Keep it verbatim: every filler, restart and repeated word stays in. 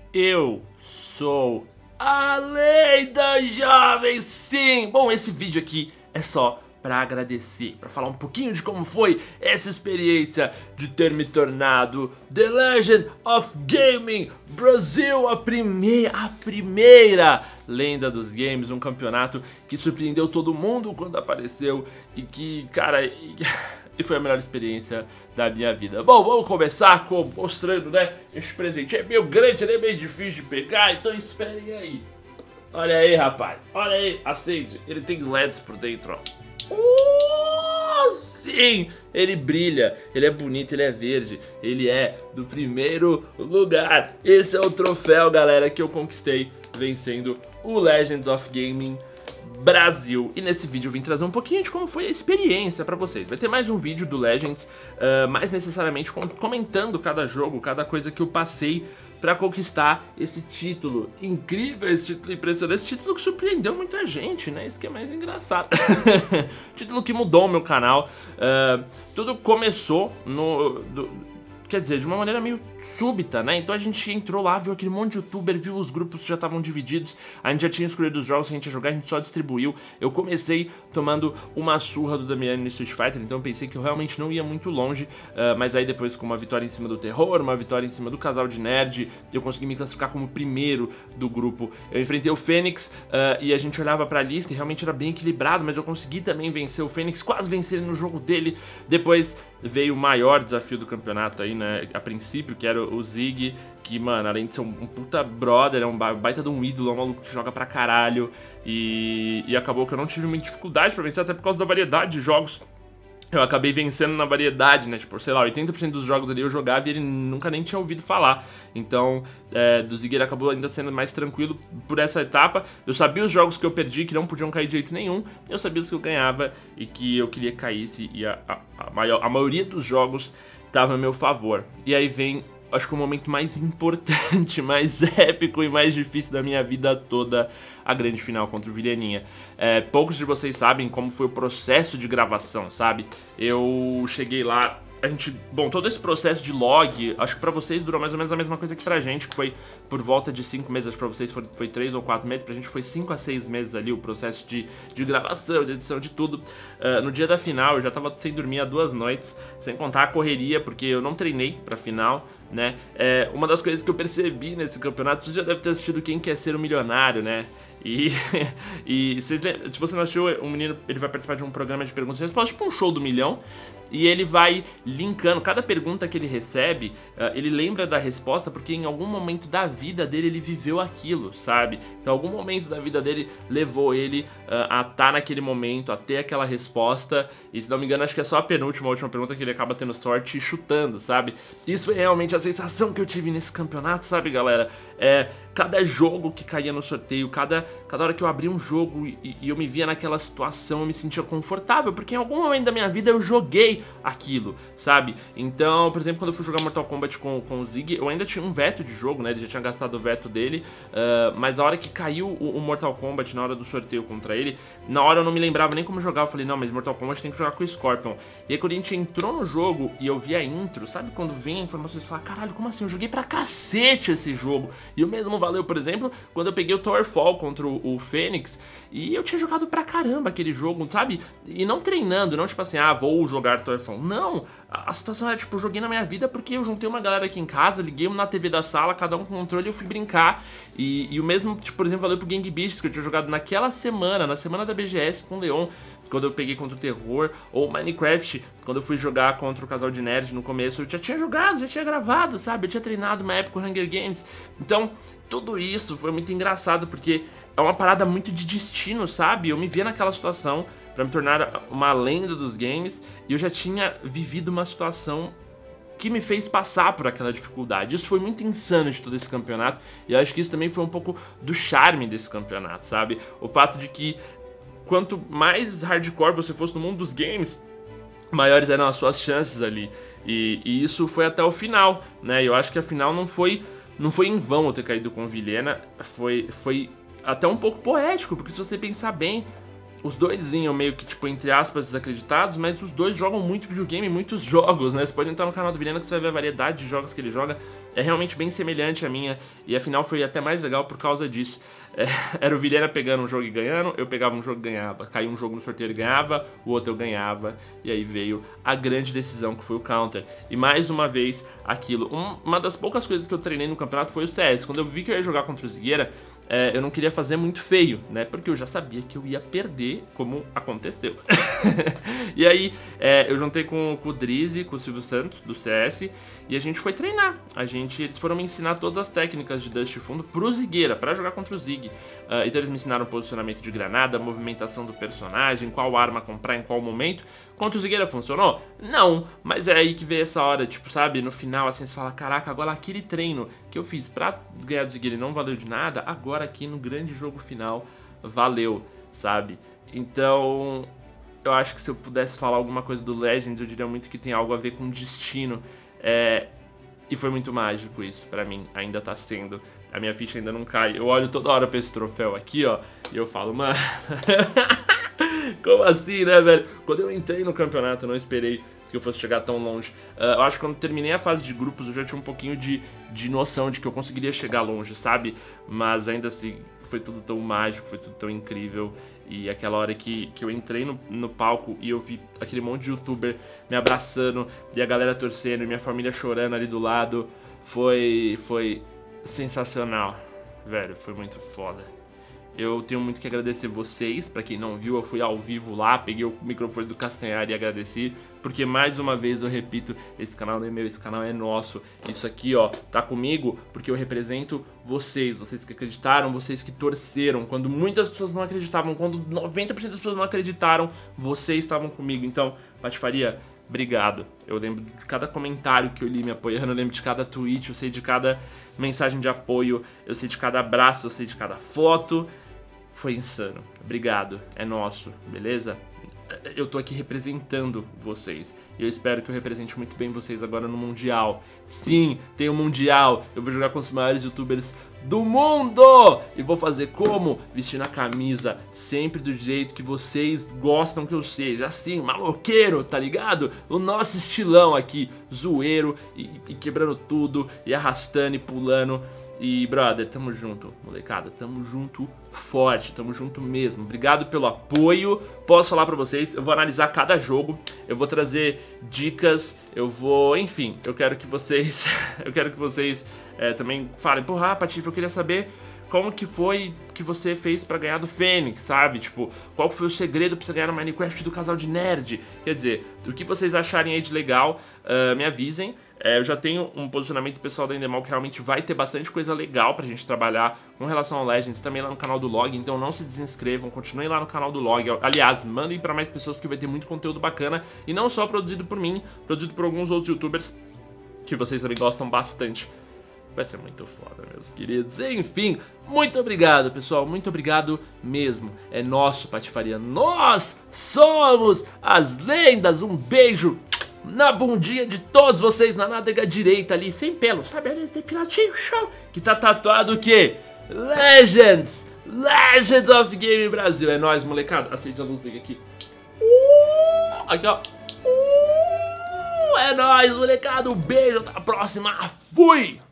Eu sou a lenda jovem, sim! Bom, esse vídeo aqui é só pra agradecer, pra falar um pouquinho de como foi essa experiência de ter me tornado The Legend of Gaming Brasil, a primeira, a primeira lenda dos games, um campeonato que surpreendeu todo mundo quando apareceu e que, cara... E... E foi a melhor experiência da minha vida. Bom, vamos começar com, mostrando, né? Esse presente é meio grande, ele é meio difícil de pegar, então esperem aí. Olha aí, rapaz. Olha aí, acende. Ele tem L E Ds por dentro, ó. Uh, sim! Ele brilha, ele é bonito, ele é verde. Ele é do primeiro lugar. Esse é o troféu, galera, que eu conquistei vencendo o Legends of Gaming Brasil. E nesse vídeo eu vim trazer um pouquinho de como foi a experiência pra vocês. Vai ter mais um vídeo do Legends, uh, mais necessariamente comentando cada jogo, cada coisa que eu passei pra conquistar esse título incrível, esse título impressionante, esse título que surpreendeu muita gente, né? Isso que é mais engraçado. Título que mudou o meu canal. Uh, tudo começou no... Do, Quer dizer, de uma maneira meio súbita, né? Então a gente entrou lá, viu aquele monte de youtuber, viu os grupos que já estavam divididos. A gente já tinha escolhido os jogos que a gente ia jogar, a gente só distribuiu. Eu comecei tomando uma surra do Damiani no Street Fighter, então eu pensei que eu realmente não ia muito longe. Uh, mas aí depois, com uma vitória em cima do Terror, uma vitória em cima do Casal de Nerd, eu consegui me classificar como primeiro do grupo. Eu enfrentei o Fênix uh, e a gente olhava pra lista e realmente era bem equilibrado, mas eu consegui também vencer o Fênix, quase vencer ele no jogo dele. Depois veio o maior desafio do campeonato aí, né, a princípio, que era o Zig, que, mano, além de ser um, um puta brother, é um baita de um ídolo, é um maluco que joga pra caralho, e, e acabou que eu não tive muita dificuldade pra vencer, até por causa da variedade de jogos. Eu acabei vencendo na variedade, né, tipo, sei lá, oitenta por cento dos jogos ali eu jogava e ele nunca nem tinha ouvido falar. Então, é, do Zig ele acabou ainda sendo mais tranquilo por essa etapa. Eu sabia os jogos que eu perdi, que não podiam cair de jeito nenhum. Eu sabia os que eu ganhava e que eu queria que caísse, e a, a, a, maior, a maioria dos jogos estava a meu favor. E aí vem, acho que o momento mais importante, mais épico e mais difícil da minha vida toda, a grande final contra o Vilhaninha. É, poucos de vocês sabem como foi o processo de gravação, sabe? Eu cheguei lá, a gente... Bom, todo esse processo de log, acho que pra vocês durou mais ou menos a mesma coisa que pra gente, que foi por volta de cinco meses, acho que pra vocês foi, foi três ou quatro meses, pra gente foi cinco a seis meses ali, o processo de, de gravação, de edição, de tudo. Uh, no dia da final, eu já tava sem dormir há duas noites, sem contar a correria, porque eu não treinei pra final, né? É, uma das coisas que eu percebi nesse campeonato, você já deve ter assistido Quem Quer Ser um Milionário, né? E, e vocês, se você não assistiu, um menino, ele vai participar de um programa de perguntas e respostas, tipo um show do milhão, e ele vai linkando, cada pergunta que ele recebe, uh, ele lembra da resposta, porque em algum momento da vida dele ele viveu aquilo, sabe? Então algum momento da vida dele levou ele uh, a estar naquele momento, a ter aquela resposta, e se não me engano acho que é só a penúltima, a última pergunta que ele acaba tendo sorte e chutando, sabe? Isso foi realmente a sensação que eu tive nesse campeonato, sabe, galera? É, cada jogo que caía no sorteio, cada, cada hora que eu abria um jogo e, e eu me via naquela situação, eu me sentia confortável, porque em algum momento da minha vida eu joguei aquilo, sabe? Então, por exemplo, quando eu fui jogar Mortal Kombat com, com o Zig, eu ainda tinha um veto de jogo, né? Ele já tinha gastado o veto dele, uh, mas a hora que caiu o, o Mortal Kombat, na hora do sorteio contra ele, na hora eu não me lembrava nem como jogar, eu falei, não, mas Mortal Kombat tem que jogar com o Scorpion. E aí quando a gente entrou no jogo e eu vi a intro, sabe quando vem a informação, você fala, caralho, como assim? Eu joguei pra cacete esse jogo. E o mesmo valeu, por exemplo, quando eu peguei o Towerfall contra o, o Fênix, e eu tinha jogado pra caramba aquele jogo, sabe? E não treinando, não tipo assim, ah, vou jogar Towerfall. Não, a, a situação era tipo, eu joguei na minha vida porque eu juntei uma galera aqui em casa, liguei na T V da sala, cada um com controle e eu fui brincar. E, e o mesmo, tipo, por exemplo, valeu pro Gang Beasts, que eu tinha jogado naquela semana, na semana da B G S com o Leon, quando eu peguei contra o Terror, ou Minecraft, quando eu fui jogar contra o Casal de Nerd no começo, eu já tinha jogado, já tinha gravado, sabe? Eu tinha treinado uma época com Hunger Games. Então, tudo isso foi muito engraçado, porque é uma parada muito de destino, sabe? Eu me via naquela situação pra me tornar uma lenda dos games, e eu já tinha vivido uma situação que me fez passar por aquela dificuldade. Isso foi muito insano de todo esse campeonato, e eu acho que isso também foi um pouco do charme desse campeonato, sabe? O fato de que quanto mais hardcore você fosse no mundo dos games, maiores eram as suas chances ali. E, e isso foi até o final, né? Eu acho que a final não foi, não foi em vão eu ter caído com o Vilhena, foi, foi até um pouco poético, porque se você pensar bem, os dois vinham meio que, tipo, entre aspas, desacreditados, mas os dois jogam muito videogame, muitos jogos, né? Você pode entrar no canal do Vilhena que você vai ver a variedade de jogos que ele joga. é realmente bem semelhante à minha, e a final foi até mais legal por causa disso. É, era o Vilhena pegando um jogo e ganhando, eu pegava um jogo e ganhava, caiu um jogo no sorteio e ganhava, o outro eu ganhava, e aí veio a grande decisão que foi o counter. E mais uma vez, aquilo, um, uma das poucas coisas que eu treinei no campeonato foi o C S. Quando eu vi que eu ia jogar contra o Zigueira, é, eu não queria fazer muito feio, né, porque eu já sabia que eu ia perder, como aconteceu. E aí, é, eu juntei com, com o Drizzy, com o Silvio Santos, do C S, e a gente foi treinar. A gente, eles foram me ensinar todas as técnicas de Dust Fundo pro Zigueira, pra jogar contra o Zig. Uh, então eles me ensinaram o posicionamento de granada, a movimentação do personagem, qual arma comprar em qual momento. Contra o Zigueira funcionou? Não, mas é aí que veio essa hora, tipo, sabe, no final assim você fala, caraca, agora aquele treino que eu fiz pra ganhar do Zigueira e não valeu de nada, agora aqui no grande jogo final valeu, sabe? Então, eu acho que se eu pudesse falar alguma coisa do Legends, eu diria muito que tem algo a ver com destino. É... E foi muito mágico isso, pra mim, ainda tá sendo. A minha ficha ainda não cai. Eu olho toda hora pra esse troféu aqui, ó, e eu falo, mano... Como assim, né, velho? Quando eu entrei no campeonato, eu não esperei que eu fosse chegar tão longe. Uh, eu acho que quando terminei a fase de grupos, eu já tinha um pouquinho de, de noção de que eu conseguiria chegar longe, sabe? Mas ainda assim, foi tudo tão mágico, foi tudo tão incrível. E aquela hora que, que eu entrei no, no palco e eu vi aquele monte de youtuber me abraçando, e a galera torcendo, e minha família chorando ali do lado, foi, foi sensacional, velho, foi muito foda. Eu tenho muito que agradecer vocês, pra quem não viu, eu fui ao vivo lá, peguei o microfone do Castanhari e agradeci, porque mais uma vez eu repito, esse canal não é meu, esse canal é nosso. Isso aqui, ó, tá comigo porque eu represento vocês, vocês que acreditaram, vocês que torceram, quando muitas pessoas não acreditavam, quando noventa por cento das pessoas não acreditaram, vocês estavam comigo. Então, Patifaria, obrigado. Eu lembro de cada comentário que eu li me apoiando, eu lembro de cada tweet, eu sei de cada mensagem de apoio, eu sei de cada abraço, eu sei de cada foto. Foi insano. Obrigado. É nosso, beleza? Eu tô aqui representando vocês. E eu espero que eu represente muito bem vocês agora no Mundial. Sim, tem o Mundial. Eu vou jogar com os maiores youtubers do mundo! E vou fazer como? Vestindo a camisa sempre do jeito que vocês gostam que eu seja. Assim, maloqueiro, tá ligado? O nosso estilão aqui, zoeiro e, e quebrando tudo, e arrastando e pulando. E, brother, tamo junto, molecada, tamo junto forte, tamo junto mesmo. Obrigado pelo apoio. Posso falar pra vocês, eu vou analisar cada jogo, eu vou trazer dicas, eu vou, enfim, eu quero que vocês, eu quero que vocês é, também falem, porra, Patife, eu queria saber como que foi que você fez pra ganhar do Fênix, sabe? Tipo, qual foi o segredo pra você ganhar no Minecraft do casal de nerd? Quer dizer, o que vocês acharem aí de legal, uh, me avisem. É, eu já tenho um posicionamento pessoal da Endemol que realmente vai ter bastante coisa legal pra gente trabalhar com relação ao Legends, também lá no canal do Log, então não se desinscrevam, continuem lá no canal do Log. Aliás, mandem pra mais pessoas que vai ter muito conteúdo bacana, e não só produzido por mim, produzido por alguns outros youtubers que vocês também gostam bastante. Vai ser muito foda, meus queridos. Enfim, muito obrigado, pessoal. Muito obrigado mesmo. É nosso, Patifaria. Nós somos as lendas. Um beijo na bundinha de todos vocês, na nádega direita ali, sem pelo, sabe? Ali tem pilotinho, show. Que tá tatuado o quê? Legends. Legends of Game Brasil. É nóis, molecada. Acende a luzinha aqui. Uh, aqui, ó. Uh, é nóis, molecada. Um beijo. Até a próxima. Fui!